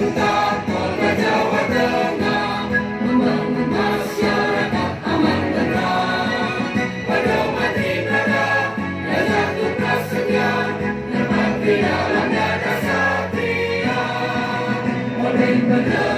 Polda Jawa Tengah membangun masyarakat aman tentram. Pedomati berada, jatuh prasetya, berbakti dalam dada satria. Oleh